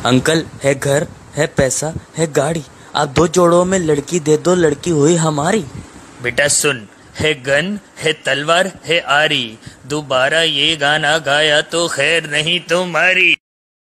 Uncle है घर, है पैसा, है गाड़ी, आप दो जोड़ों में लड़की दे दो, लड़की हुई हमारी। बेटा सुन, है गन, है तलवार, है आरी, दोबारा ये गाना गाया तो खैर नहीं तुम्हारी।